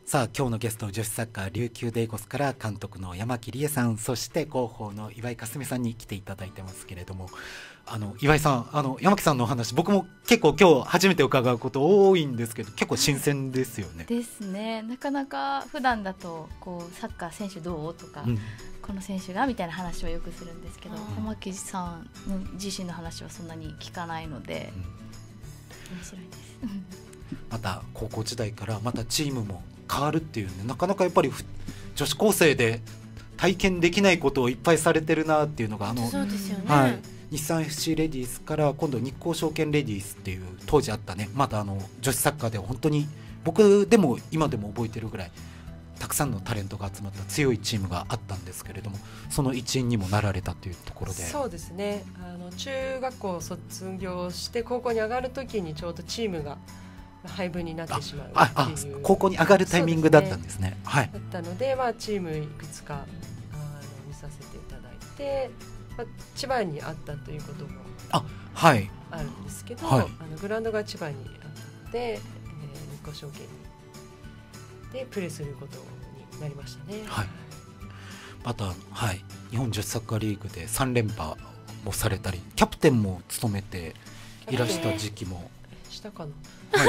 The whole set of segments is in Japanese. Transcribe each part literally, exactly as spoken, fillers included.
さあ今日のゲスト、女子サッカー琉球デイゴスから監督の山木理恵さん、そして広報の岩井かすみさんに来ていただいてますけれども、あの岩井さん、あの山木さんのお話、僕も結構今日初めて伺うこと多いんですけど、結構新鮮ですよね。 ですね。なかなか普段だとこうサッカー選手どうとか、うん、この選手がみたいな話をよくするんですけど、山木さんの自身の話はそんなに聞かないので、うん、面白いです。 また高校時代からまたチームも変わるっていうね、なかなかやっぱり女子高生で体験できないことをいっぱいされてるなっていうのが、あの、 そうですよね、 はい、日産 エフシー レディースから今度日興証券レディースっていう当時あったね、またあの女子サッカーでは本当に僕でも今でも覚えてるぐらいたくさんのタレントが集まった強いチームがあったんですけれども、その一員にもなられたというところで。 そうですね、あの中学校を卒業して高校に上がるときにちょうどチームが配分になってしまうっていう、 あああ高校に上がるタイミングだったんですね。はい、 だったので、まあ、チームいくつかあの見させていただいて、まあ、千葉にあったということもあ、はい、 あるんですけど、 はい、 あのグラウンドが千葉にあったので、えー、日興証券にでプレーすることになりましたね。 はい、また、はい、日本女子サッカーリーグでさん連覇もされたり、キャプテンも務めていらした時期もしたかな、 はい、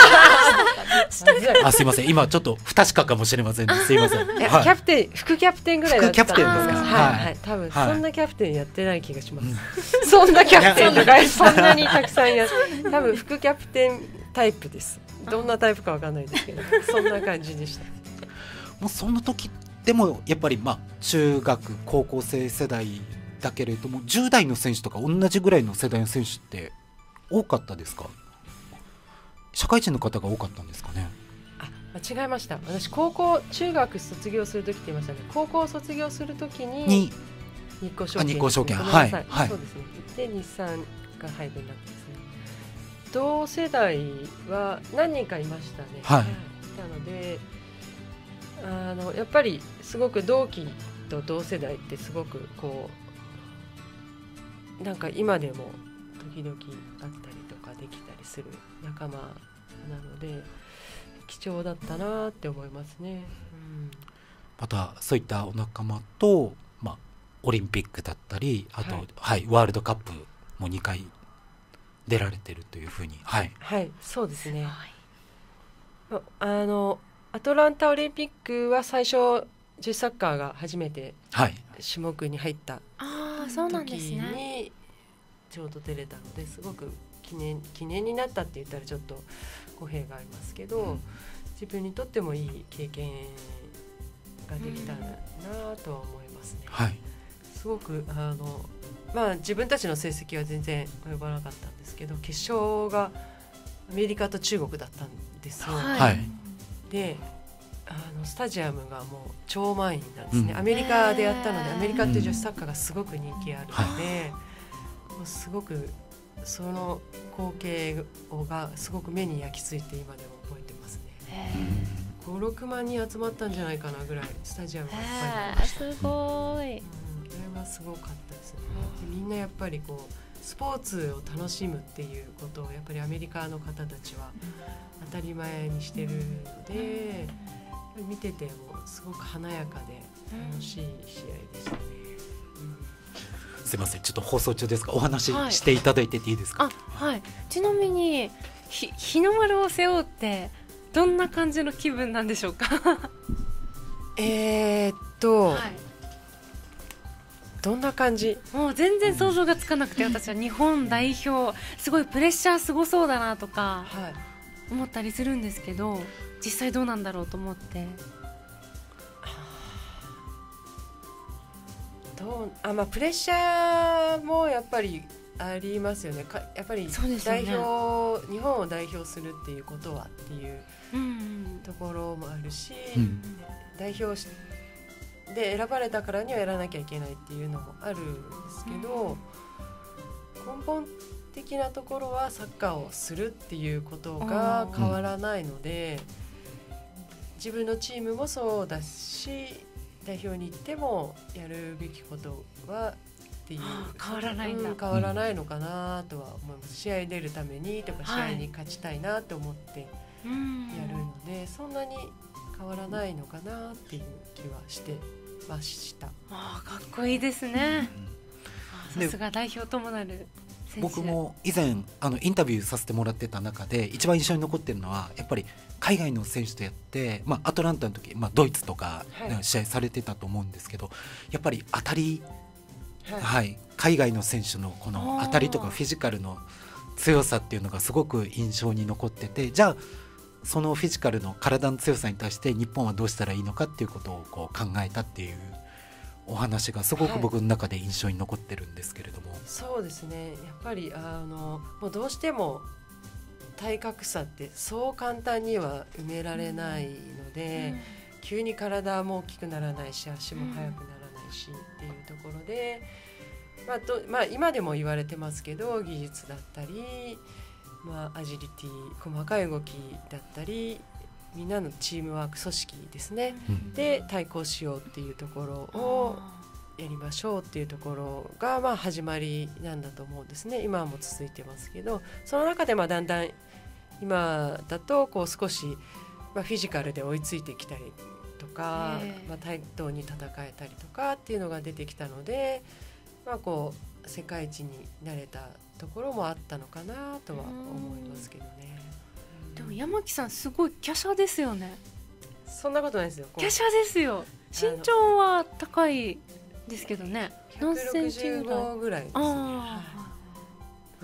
あすいません、今ちょっと不確かかもしれません、ね、すいません、はい、 キャプテン副キャプテンぐらいだった副キャプテンですか、 はいはい、多分そんなキャプテンやってない気がします、うん、そんなキャプテンとかそんなにたくさんや多分副キャプテンタイプです。どんなタイプかわかんないですけどそんな感じでした。 もうその時でもやっぱりまあ中学高校生世代だけれどもじゅう代の選手とか同じぐらいの世代の選手って多かったですか？社会人の方が多かったんですかね。 あ、間違えました。私高校中学卒業する時って言いましたね。高校卒業する時に日興証券、 日興証券、はいはい、 そうですね。で日産が配分になってですね。同世代は何人かいましたね。 はい。 なのであのやっぱりすごく同期と同世代ってすごくこうなんか今でも時々あったりとかできたりする仲間なので貴重だったなって思いますね、うん、 またそういったお仲間と、まあ、オリンピックだったりあと、 はいはい、ワールドカップもにかい出られてるというふうに、はい、 はい、そうですね。あのアトランタオリンピックは最初女子サッカーが初めて種目に入った時にちょうど出れたのですごく記念、記念になったって言ったらちょっと語弊がありますけど、うん、自分にとってもいい経験ができたなとは思いますね、 はい、 すごくあの、まあ、自分たちの成績は全然及ばなかったんですけど決勝がアメリカと中国だったんですよ、 はい、 であのスタジアムがもう超満員なんですね、うん、アメリカでやったのでアメリカって女子サッカーがすごく人気あるので、うん、もうすごくその光景がすごく目に焼き付いて今でも覚えてますね。ご、ろくまん人集まったんじゃないかなぐらいスタジアムがいっぱいありました。 すごい、 うん、それはすごかったですね。でみんなやっぱりこうスポーツを楽しむっていうことをやっぱりアメリカの方たちは当たり前にしてるので見ててもすごく華やかで楽しい試合でしたね、うん、 すいませんちょっと放送中ですがお話ししていただいてていいですか？ はい、あ、はい、ちなみにひ日の丸を背負ってどんな感じの気分なんでしょうか？ えーっと、はい、どんな感じ？ もう全然想像がつかなくて、うん、私は日本代表すごいプレッシャーすごそうだなとか思ったりするんですけど、実際どうなんだろうと思って。 どうあ、まあ、プレッシャーもやっぱりありますよね。かやっぱり代表、ね、日本を代表するっていうことはっていうところもあるし、うん、代表しで選ばれたからにはやらなきゃいけないっていうのもあるんですけど、うん、根本的なところはサッカーをするっていうことが変わらないので、自分のチームもそうだし代表に行ってもやるべきことはっていう変わらないんだ、 うん、変わらないのかなとは思います、試合に出るためにとか試合に勝ちたいなと思ってやるので、はい、そんなに変わらないのかなっていう気はしてました。 あかっこいいですね、うん、さすが代表ともなる選手。 僕も以前あのインタビューさせてもらってた中で一番印象に残ってるのはやっぱり海外の選手とやって、まあ、アトランタの時、まあ、ドイツとか試合されてたと思うんですけど、はい、やっぱり当たり、はいはい、海外の選手のこの当たりとかフィジカルの強さっていうのがすごく印象に残ってて、じゃあそのフィジカルの体の強さに対して日本はどうしたらいいのかっていうことをこう考えたっていうお話がすごく僕の中で印象に残ってるんですけれども、はい、 そうですね、やっぱりあのもうどうしても体格差ってそう簡単には埋められないので、うん、急に体も大きくならないし足も速くならないしっていうところで、まあとまあ、今でも言われてますけど技術だったり、まあ、アジリティ細かい動きだったりみんなのチームワーク組織ですね、うん、で対抗しようっていうところをやりましょうっていうところがまあ始まりなんだと思うんですね。今はもう続いてますけど、その中でまあだんだん今だとこう少しまあフィジカルで追いついてきたりとか、まあ対等に戦えたりとかっていうのが出てきたので、まあこう世界一になれたところもあったのかなとは思いますけどね。 でも山木さんすごい華奢ですよね。 そんなことないですよ。 華奢ですよ。身長は高いですけどね。 ひゃくろくじゅうごぐらいですね。はい、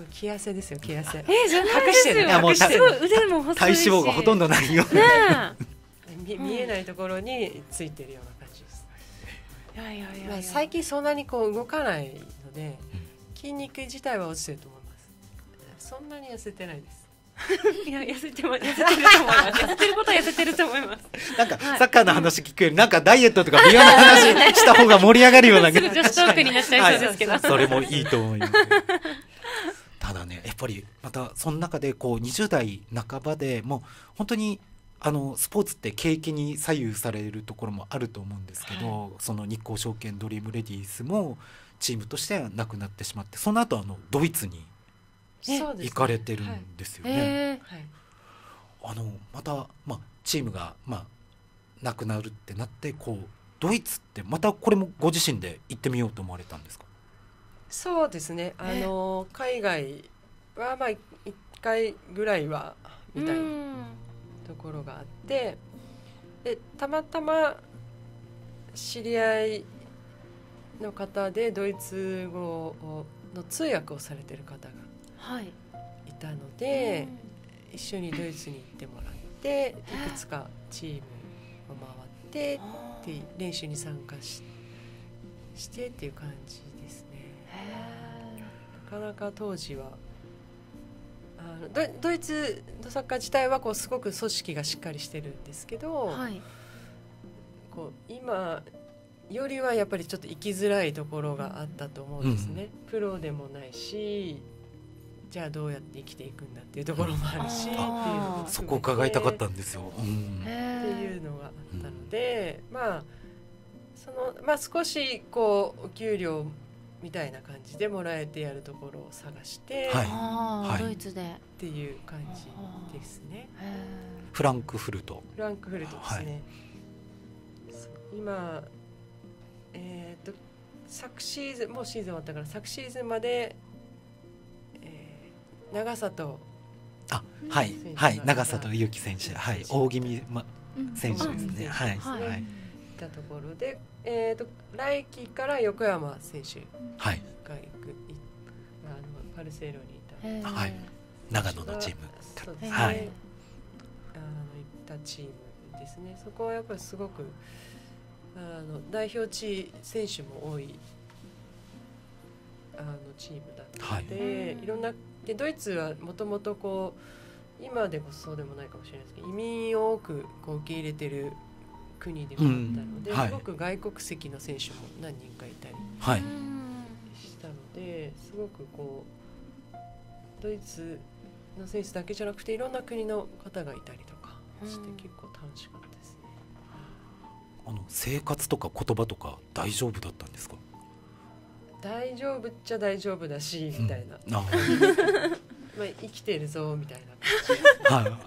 気汗ですよ、気汗。 えー、じゃないですよ。 いやもうすごい腕も細いし体脂肪がほとんどないよね。 見, 見えないところについてるような感じです。 いやいやいやいや、 まあ、最近そんなにこう動かないので筋肉自体は落ちてると思います。そんなに痩せてないです。 いや痩せても痩せてると思います。痩せてることは痩せてると思います。 なんか、はい、サッカーの話聞くよりなんかダイエットとか美容の話した方が盛り上がるようなすぐ女子トークになっちゃいそうですけど、はい、 それもいいと思います。ただねやっぱりまたその中でこうにじゅう代半ばでもう本当にあのスポーツって景気に左右されるところもあると思うんですけど、はい、その日興証券ドリームレディースもチームとしてはなくなってしまって、その後あのドイツに行かれてるんですよね。あのまた、まあ、チームが、まあ、なくなるってなってこうドイツってまたこれもご自身で行ってみようと思われたんですか？ そうですね、あの海外はまあいっかいぐらいはみたいなところがあって、でたまたま知り合いの方でドイツ語の通訳をされてる方がいたので、はい、一緒にドイツに行ってもらっていくつかチームを回ってって練習に参加 し, してっていう感じですね。なかなか当時はあの ド, ドイツのサッカー自体はこうすごく組織がしっかりしてるんですけど、はい、こう今よりはやっぱりちょっと生きづらいところがあったと思うんですね、うん、プロでもないしじゃあどうやって生きていくんだっていうところもあるし、うん、っていうのそこ伺いたかったんですよ、うん、 っていうのがあったので、うん、まあそのまあ少しこうお給料みたいな感じでもらえてやるところを探して、 はいはい、ドイツでっていう感じですね。 フランクフルトフランクフルトですね、はい、今えー、と昨シーズンもうシーズン終わったから昨シーズンまで、えー、長里あはいはい長里祐希選手はい大宜味、ま、選手ですね、はいはいはい、 たところで、えー、と来季から横山選手が行く、はい、あのパルセイロにいた、 はい、長野のチームそうですね、はい、あの行ったチームですね。そこはやっぱりすごくあの代表チ選手も多いあのチームだったので、はい、いろんなでドイツはもともとこう今でこそそうでもないかもしれないですけど移民を多くこう受け入れてる国でもあったので、うんはい、すごく外国籍の選手も何人かいたりしたので、はい、すごくこうドイツの選手だけじゃなくていろんな国の方がいたりとかして結構楽しかったですね。 あの生活とか言葉とか大丈夫だったんですか？ 大丈夫っちゃ大丈夫だしみたいな、うん、あまあ生きてるぞみたいな感じ、はい、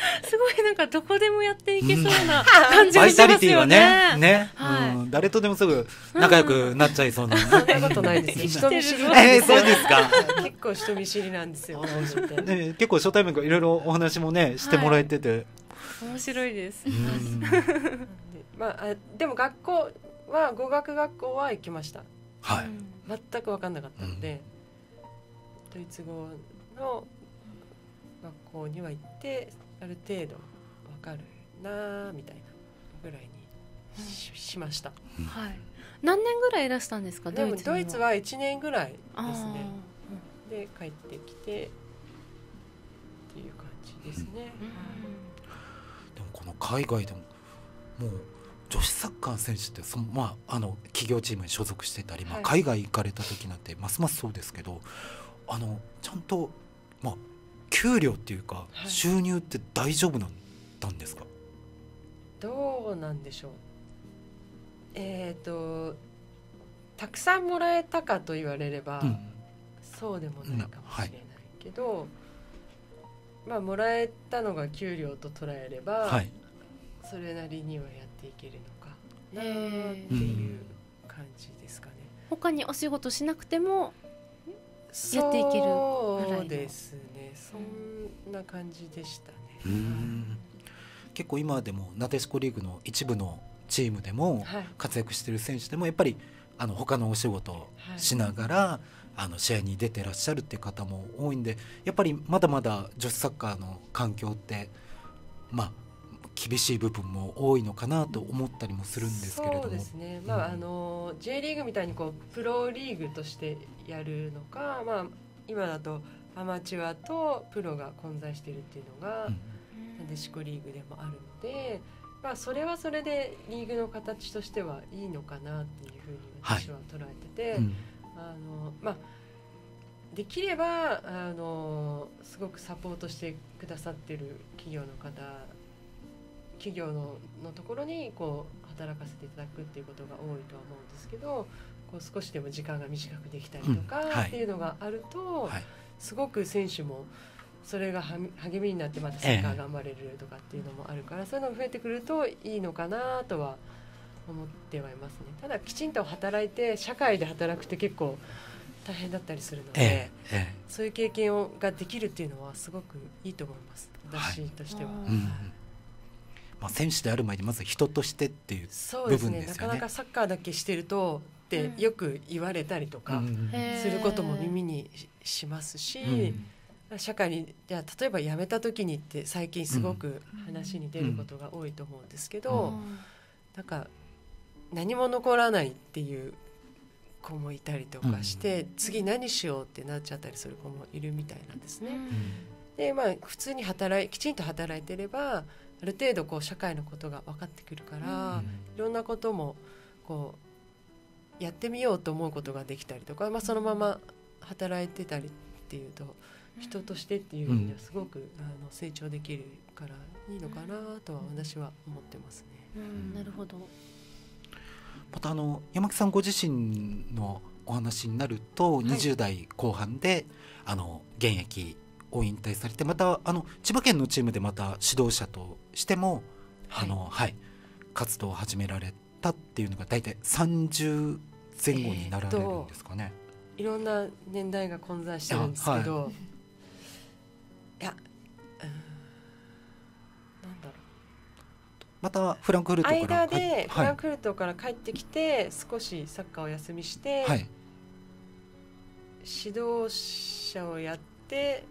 すごいなんかどこでもやっていけそうな感じがしますよね。バイタリティはね、 ね、はい、うん、誰とでもすぐ仲良くなっちゃいそうな。 そんなことないですよ。人見知り。 えー、そうですか。 結構人見知りなんですよ。 ね、結構初対面からいろいろお話もねしてもらえてて、はい、 面白いです。 まあ、あでも学校は語学学校は行きました。 はい。 全く分かんなかったので、うん、ドイツ語の学校には行ってある程度分かるなみたいなぐらいに し,、うん、しました、 うん、はい。何年ぐらいいらしたんですか？ でもドイツはいちねんぐらいですね。で帰ってきてっていう感じですね、うんうん、でもこの海外でももう女子サッカー選手ってその、まあ、あの企業チームに所属してたり、まあ、海外行かれた時なんてますますそうですけど、あのちゃんと、まあ、給料っていうか、はい、収入って大丈夫だったんですか？ どうなんでしょう。えーとたくさんもらえたかと言われれば、うん、そうでもないかもしれないけど、はい、まあもらえたのが給料と捉えれば、はい、それなりにはやっていけるのかなっていう感じですかね。 他にお仕事しなくてもやっていける。 そうですね、そんな感じでしたね。うん、 結構今でもなでしこリーグの一部のチームでも活躍している選手でもやっぱりあの他のお仕事をしながら、はい、あの試合に出てらっしゃるっていう方も多いんで、やっぱりまだまだ女子サッカーの環境ってまあ厳しい部分も多いのかなと思ったりもするんですけれども。 そうですね、まあうん、あの J リーグみたいにこうプロリーグとしてやるのか、まあ、今だとアマチュアとプロが混在しているっていうのが、うん、なでしこリーグでもあるので、まあ、それはそれでリーグの形としてはいいのかなっていうふうに私は捉えてて、はい、うん、あのまあ、できればあのすごくサポートしてくださってる企業の方企業 の, のところにこう働かせていただくっていうことが多いとは思うんですけど、こう少しでも時間が短くできたりとかっていうのがあると、うんはい、すごく選手もそれが励みになってまたサッカー頑張れるとかっていうのもあるから、ええ、そういうのが増えてくるといいのかなとは思ってはいますね。ただきちんと働いて社会で働くって結構大変だったりするので、ええ、そういう経験をができるっていうのはすごくいいと思います、私としては、はい、うん、 まあ、選手である前にまず人としてっていう部分ですよね。そうですね、 なかなかサッカーだけしてるとってよく言われたりとかすることも耳にしますし、うん、社会にじゃ例えば辞めた時にって最近すごく話に出ることが多いと思うんですけど、うん、なんか何も残らないっていう子もいたりとかして、うん、次何しようってなっちゃったりする子もいるみたいなんですね、うん、でまあ普通に働いきちんと働いてればある程度こう社会のことが分かってくるから、うん、いろんなこともこうやってみようと思うことができたりとか、まあ、そのまま働いてたりっていうと人としてっていう意味ではすごく、うん、あの成長できるからいいのかなとは私は思ってますね、 うん、なるほど。 またあの山木さんご自身のお話になると、はい、にじゅう代後半であの現役を引退されて、またあの千葉県のチームでまた指導者としても、はい、あのはい、活動を始められたっていうのが大体さんじゅうぜん後になられるんですかね、 えー、いろんな年代が混在してるんですけど、はい、いや、うん、なんだろう、 またフランクフルトから間でフランクフルトから帰ってきて、はい、少しサッカーを休みして、はい、指導者をやって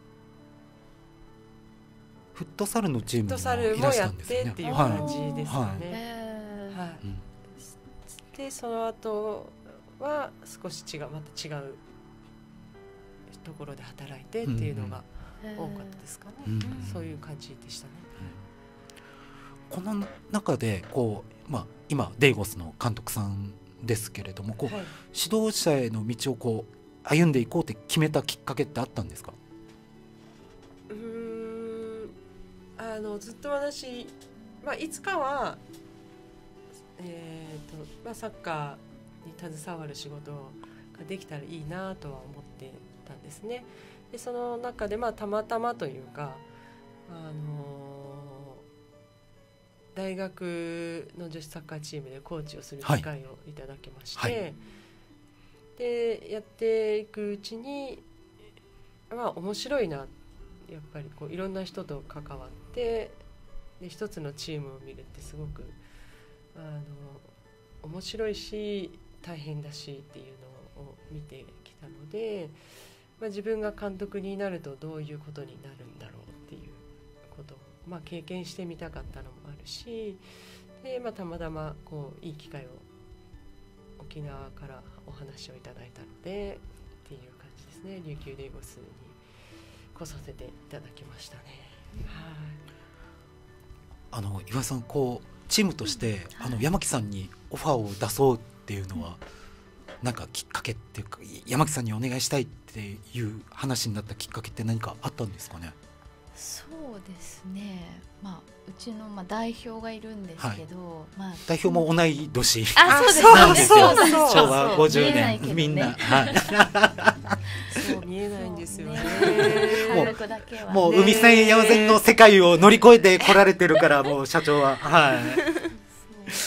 フットサルのチームにもいらしたんですね。 フットサルもやってっていう感じですかね、はいはい、うん、でその後は少し違うまた違うところで働いてっていうのが多かったですかね、うんうん、そういう感じでしたね、 うん、この中でこう、まあ、今デイゴスの監督さんですけれどもこう、はい、指導者への道をこう歩んでいこうって決めたきっかけってあったんですか？ うーんあのずっと私、まあ、いつかは、えーとまあ、サッカーに携わる仕事ができたらいいなとは思ってたんですね。でその中で、まあ、たまたまというかあの大学の女子サッカーチームでコーチをする機会をいただきまして、はいはい、でやっていくうちに、まあ、面白いな、やっぱりこういろんな人と関わってで一つのチームを見るってすごくあの面白いし大変だしっていうのを見てきたので、まあ、自分が監督になるとどういうことになるんだろうっていうことを、まあ、経験してみたかったのもあるし、で、まあ、たまたまこういい機会を沖縄からお話をいただいたのでっていう感じですね。琉球レイゴスに来させていただきましたね。はい。 あの岩井さん、こうチームとして、うん、あの山木さんにオファーを出そうっていうのは、うん、なんかきっかけっていうか、山木さんにお願いしたいっていう話になったきっかけって何かあったんですかね。 そうですね、まあ、うちのまあ代表がいるんですけど、はい、まあ、 代表も同い年なんですよ。 昭和ごじゅうねん、ね、みんな、はい、 そう見えないんですよね。 もう、もう海線山線の世界を乗り越えて来られてるからもう社長は、はい、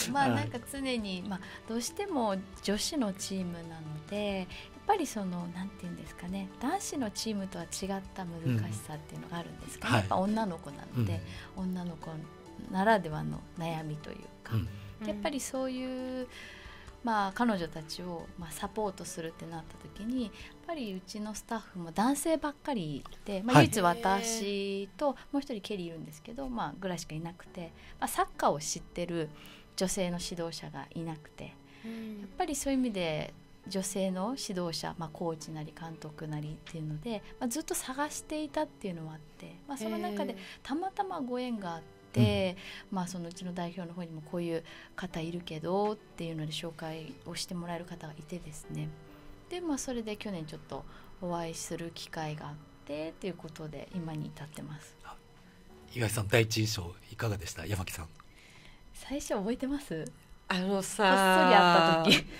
まあなんか常に、まあ、どうしても女子のチームなのでやっぱりそのなんていうんですかね、男子のチームとは違った難しさっていうのがあるんですけど、うん、やっぱ女の子なので、うん、女の子ならではの悩みというか、うん、やっぱりそういう、まあ、彼女たちをまあサポートするってなった時にやっぱりうちのスタッフも男性ばっかりで、まあ、唯一私ともう一人ケリーいるんですけど、まあ、ぐらいしかいなくて、まあ、サッカーを知ってる女性の指導者がいなくて、やっぱりそういう意味で女性の指導者、まあ、コーチなり監督なりっていうので、まあ、ずっと探していたっていうのはあって、まあ、その中でたまたまご縁があって、まあ、そのうちの代表の方にもこういう方いるけどっていうので紹介をしてもらえる方がいてですね、で、まあ、それで去年ちょっとお会いする機会があってっていうことで今に至ってます。 岩井さん、第一印象いかがでした？山木さん、 最初覚えてます？ あのさこっそり会った時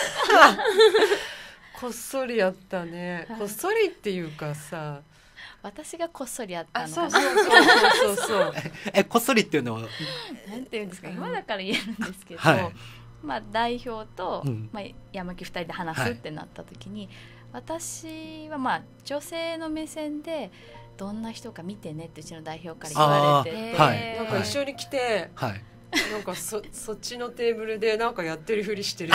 こっそりやったね、はい、こっそりっていうかさ、 私がこっそりやったのかな。そうそうそうそうそうえこっそりっていうのはなんていうんですか、今だから言えるんですけど、 はい、 まあ、代表と、 うんまあ、山木ふたりで話すってなった時に、はい、私はまあ女性の目線でどんな人か見てねってうちの代表から言われてて、 はい、 なんか一緒に来て、はい、なんか そ, そっちのテーブルでなんかやってるふりしてる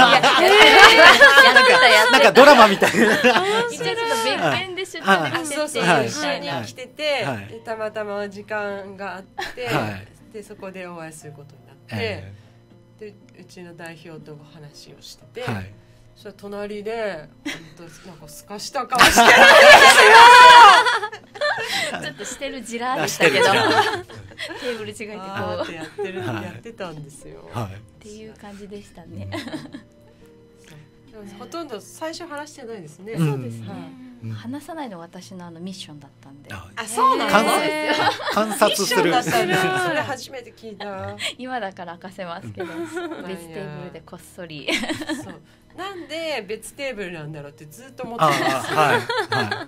なんかドラマみたいな一応ちょっと別件で出張で来てて、 そうそう、はい、一緒に来てて、はい、でたまたま時間があって、はい、でそこでお会いすることになって、えー、でうちの代表と話をしてて、はい、そしたら隣で本当なんかすかした顔してるんですよちょっとしてるじらでしたけどテーブル違いでこうってやってる、はい、やってたんですよ、 はい、っていう感じでしたね、 うん、でもほとんど最初話してないですね、 うん、そうですね、うん、話さないのが私のあのミッションだったんで、 あ、そうなんですよ、 観察するそれ初めて聞いた今だから明かせますけど、別テーブルでこっそりそうなんで別テーブルなんだろうってずっと思ってたんですよ、はいはい、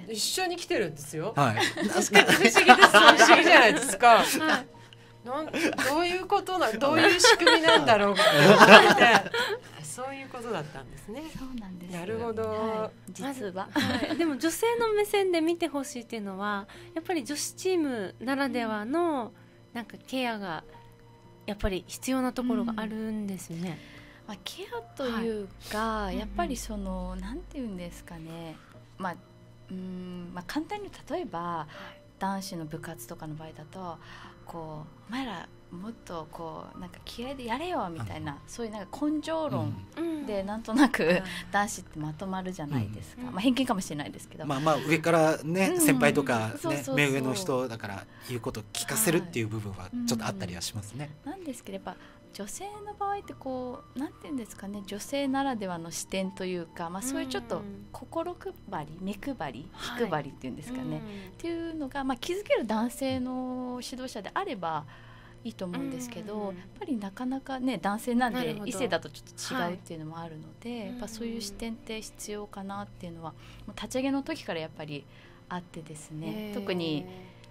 一緒に来てるんですよ、はい、確かに不思議です、不思議じゃないですか、はい、なんどういうことなどういう仕組みなんだろうかってそういうことだったんですね。 そうなんです。 なるほど、 はい、実は、 はい、でも女性の目線で見てほしいっていうのはやっぱり女子チームならではのなんかケアがやっぱり必要なところがあるんですよね、うんまあ、ケアというか、はい、やっぱりその、うん、なんていうんですかね、まあうんまあ、簡単に例えば男子の部活とかの場合だとこうお前らもっとこうなんか気合でやれよみたいな、うん、そういうなんか根性論でなんとなく男子ってまとまるじゃないですか、うんまあ、偏見かもしれないですけど、 まあ、まあ上からね、うん、先輩とか、ね、目上の人だから言うことを聞かせるっていう部分はちょっとあったりはしますね、 うん、なんですけどやっぱ女性の場合ってこうなんていうんですかね、女性ならではの視点というか、まあ、そういうちょっと心配り目配り気配りっていうんですかね、はい、っていうのが、まあ、気づける男性の指導者であればいいと思うんですけど、やっぱりなかなかね男性なんで異性だとちょっと違うっていうのもあるので、はい、やっぱそういう視点って必要かなっていうのは立ち上げの時からやっぱりあってですね、特に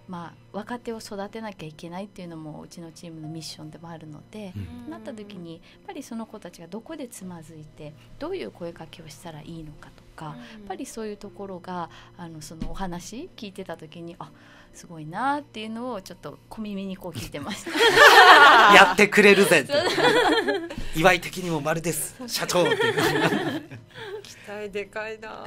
まあ、若手を育てなきゃいけないっていうのもうちのチームのミッションでもあるので、うん、なった時にやっぱりその子たちがどこでつまずいてどういう声かけをしたらいいのかとか、うん、やっぱりそういうところがあのそのお話聞いてた時にあすごいなっていうのをちょっと小耳にこう聞いてましたやってくれるぜって祝い的にも丸です社長って期待でかいな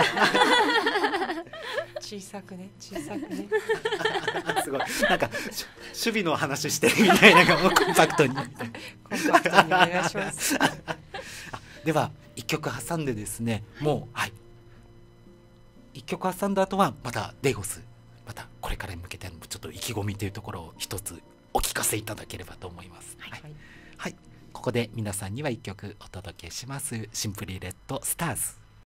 小さくね小さくねすごいなんか守備の話してるみたいなコンパクトにコンパクトにお願いしますでは一曲挟んでですねもうはい一曲挟んだ後はまたデイゴスまたこれからに向けてのちょっと意気込みというところを一つお聞かせいただければと思います。はい、はいはい、ここで皆さんには一曲お届けします。シンプリレッドスターズ。